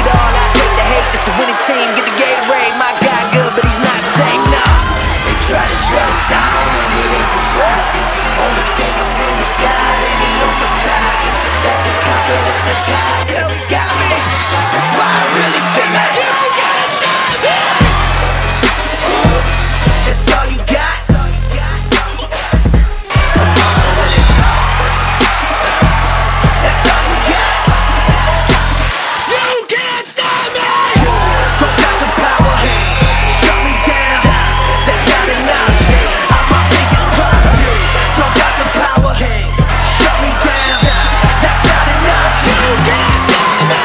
it all, I take the hate. It's the winning team, get the Gatorade. My guy good, but he's not safe, nah. They try to shut us down and it ain't gon' try. Only thing I feel is God and he on my side. That's the confidence I got, cause he got me. That's why I really feel like you can't stop me. That's all you got. Come on with it. That's all you got. You can't stop me. Don't got the power. Shut me down. That's not enough. I'm my biggest problem. Don't got the power. Shut me down. That's not enough. You can't stop me.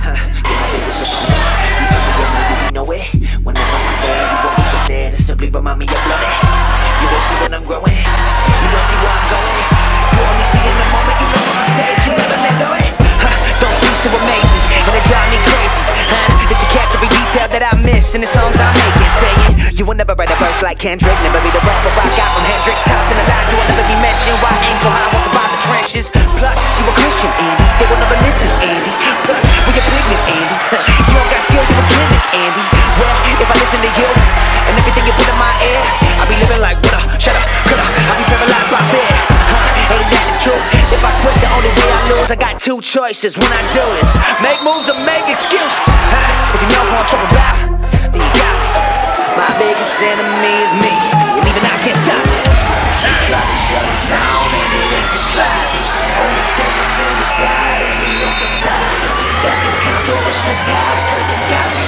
You know it. When I'm on my bed, you won't be there to simply remind me of blood. You don't see when I'm growing. You don't see where I'm going. You only see in the moment. You know on the stage. You never let go. Don't cease to amaze me, and it drive me crazy. Did you catch every detail that I missed in the songs I'm making? Saying you will never write a verse like Kendrick, never be the rapper I got from Hendrix. Tops in the line, you will never be mentioned. Why aim so high, won't survive the trenches? Plus, you a Christian, Andy. They will never listen, Andy. Plus, we are pregnant, Andy. You don't got skill, you a gimmick, Andy. Well, if I listen to you and everything you put in my ear, I'll be living like woulda, shoulda, coulda. I'll be paralyzed by fear. Ain't that the truth? If I quit, the only way I lose. I got two choices when I do this: make moves or make excuses. If you know who I'm talking about, then you got me. My biggest enemy is me, and even I can't stop it. They try to shut us down and it ain't the slide. Only thing I feel is God and he on my side. That's the confidence I got, cause he got me.